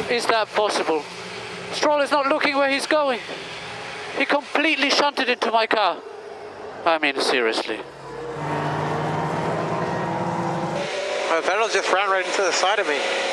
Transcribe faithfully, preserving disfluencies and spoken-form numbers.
is that possible? Stroll is not looking where he's going. He completely shunted into my car. I mean, seriously. My Vettel's just ran right into the side of me.